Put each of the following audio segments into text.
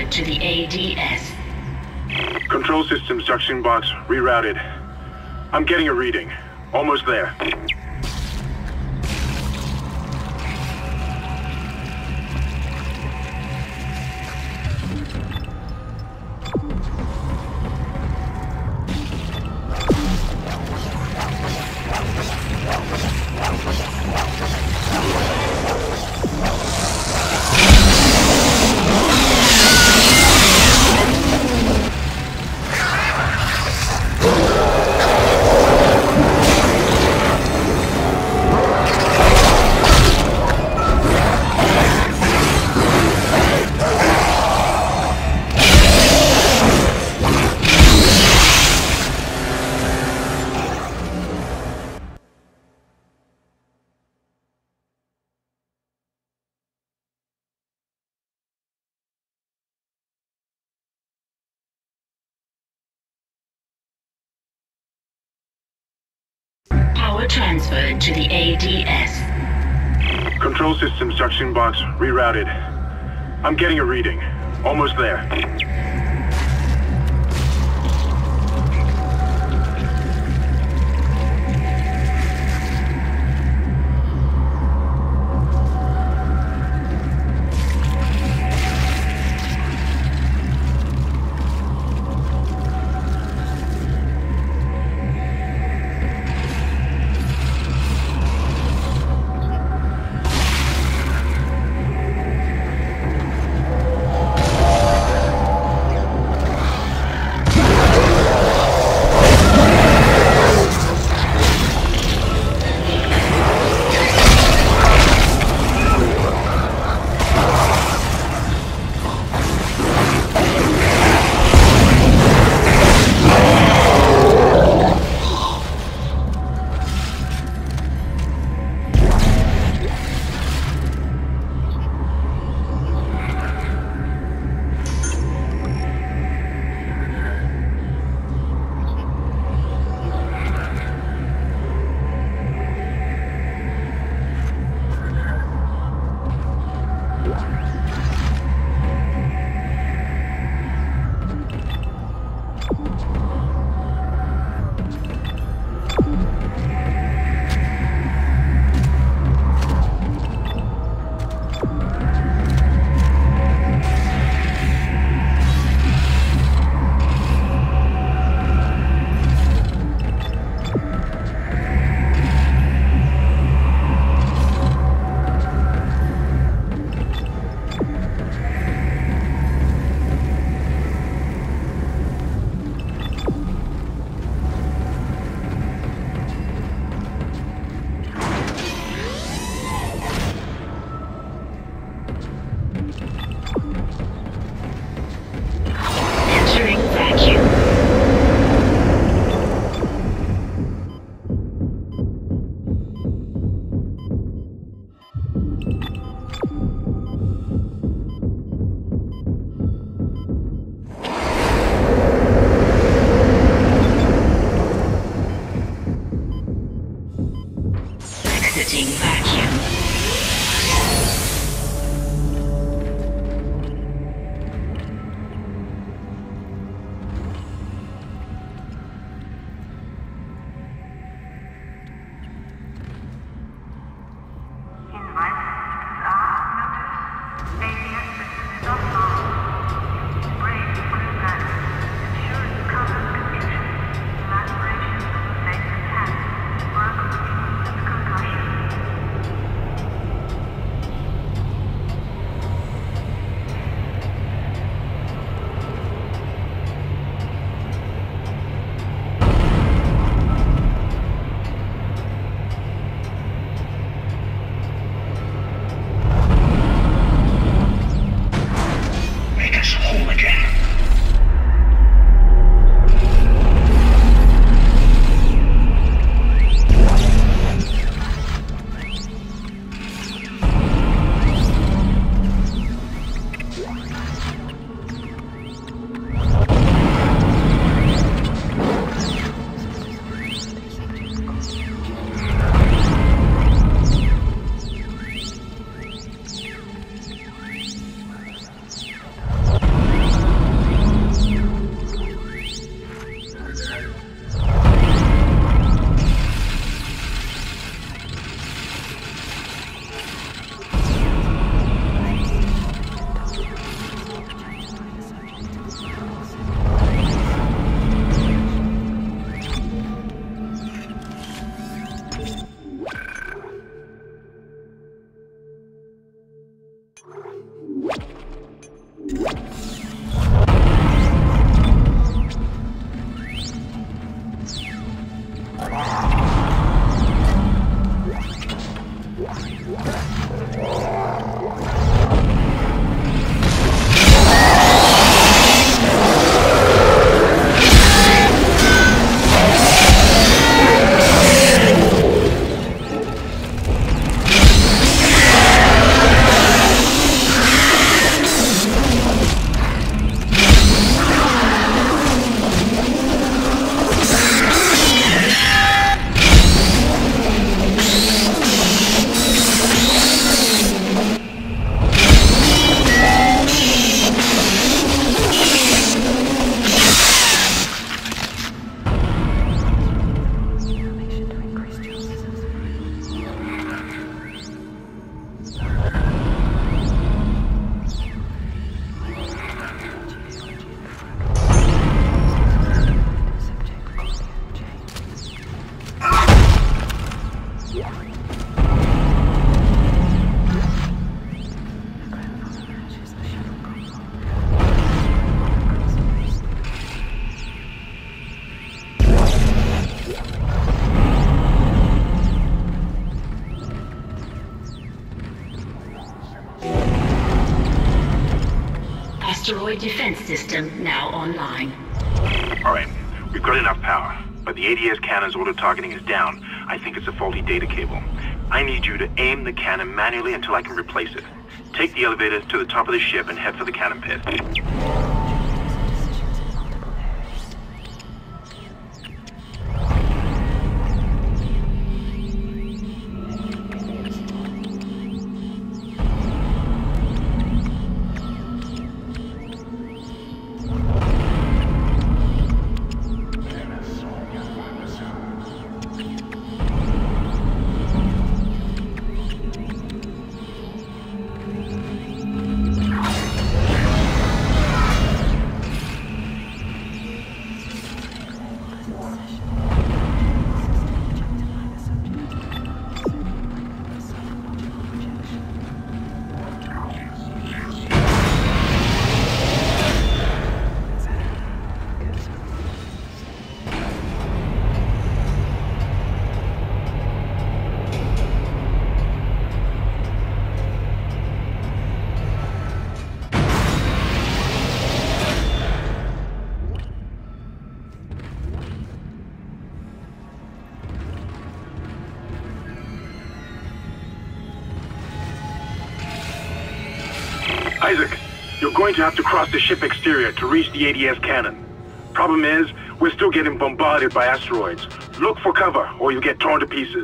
transferred to the ADS. Control systems junction box rerouted. I'm getting a reading. Almost there. Power transferred to the ADS. Control systems junction box rerouted. I'm getting a reading. Almost there. Asteroid defense system now online. Alright, we've got enough power, but the ADS cannon's auto-targeting is down. I think it's a faulty data cable. I need you to aim the cannon manually until I can replace it. Take the elevator to the top of the ship and head for the cannon pit. Isaac, you're going to have to cross the ship exterior to reach the ADS cannon. Problem is, we're still getting bombarded by asteroids. Look for cover, or you'll get torn to pieces.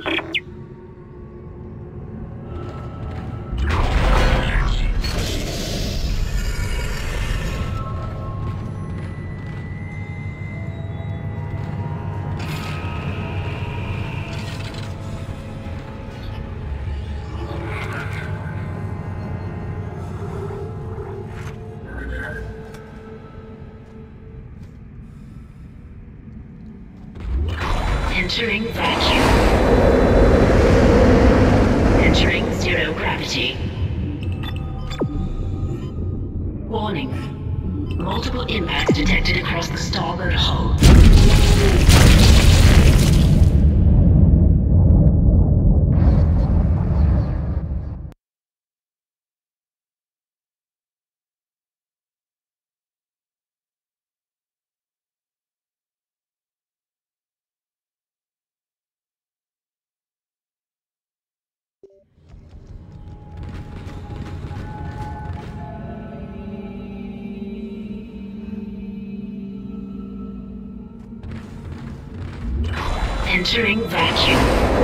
Entering vacuum. Entering zero gravity. Warning. Multiple impacts detected across the starboard hull. Entering vacuum.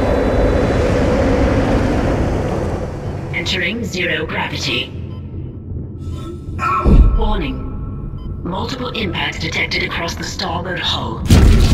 Entering zero gravity. Warning. Multiple impacts detected across the starboard hull.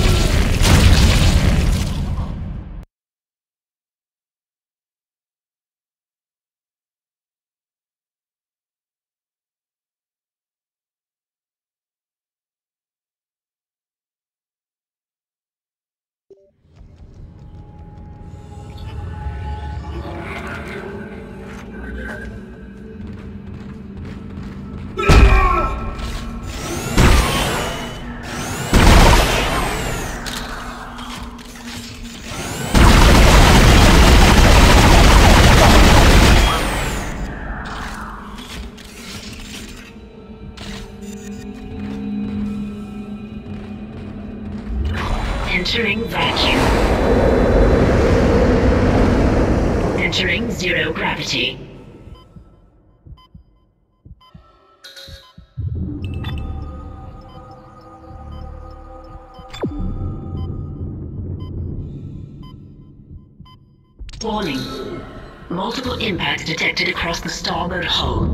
Entering vacuum. Entering zero gravity. Warning. Multiple impacts detected across the starboard hull.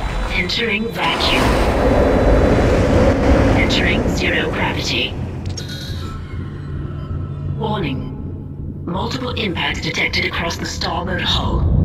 Entering vacuum. Entering zero gravity. Warning. Multiple impacts detected across the starboard hull.